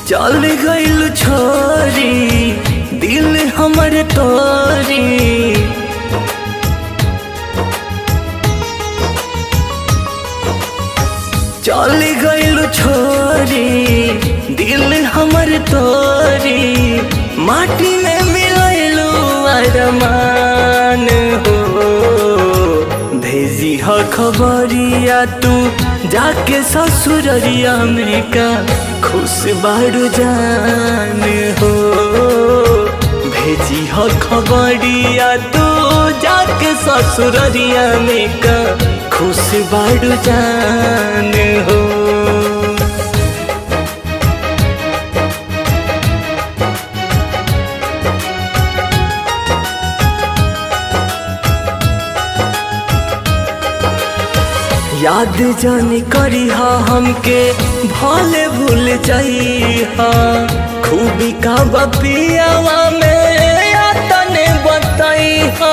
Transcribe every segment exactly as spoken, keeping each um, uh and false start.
चल गइल छोरी दिल हमर तोरी। चल गइल छोरी दिल हमर तोरी, माटी में मिलैलू अरमान हो। भेजी ह खबरिया तू जाके ससुररिया में का खुश बारू जान हो। भेजी ह खबरिया तू जाके ससुररिया में का खुश बारू जान हो। याद जानी करी हा हमके भले भूल जाई हा, खूबी का बपियावा में तने बताई हा।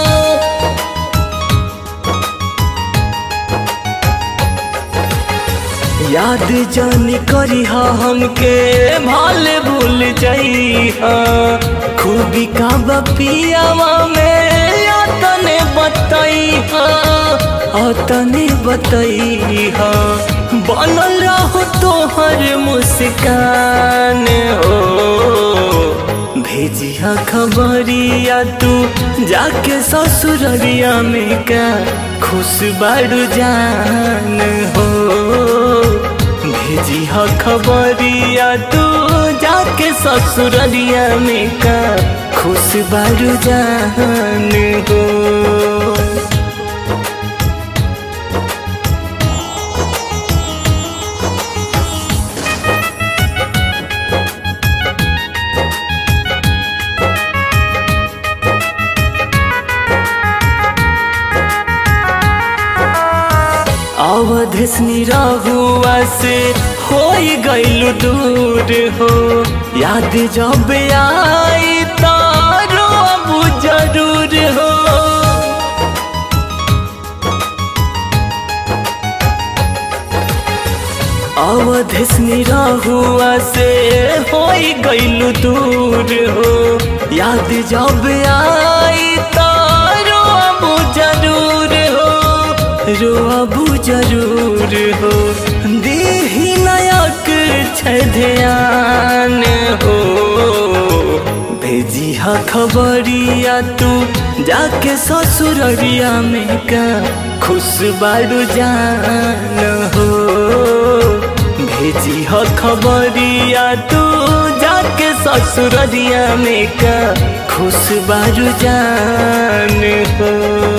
याद जानी करी हा हमके भले भूल जाई हा, खूबी का बपियावा में तने बताई हा। तने बताई हा बनल रहो तोहर मुस्कान हो। भेजी हा खबरिया तू जाके ससुररिया में का खुश बारू जान हो। भेजी हा खबरिया तू जाके ससुररिया में का खुश बारू जान हो। अवधेशनी रहुआ से हो गइलू दूर हो, याद जब आई तो रोबू जरूर हो। अवधेशनी रहुआ से हो गइलू दूर हो, याद जब आई तो रोबू जरूर हो। रोबू जरूर हो दीही नायक ध्यान हो। भेजी हा खबरिया तू जाके ससुररिया में का खुश बारू जान हो। भेजी हा खबरिया तू जाके ससुररिया में का खुश बारू जान हो।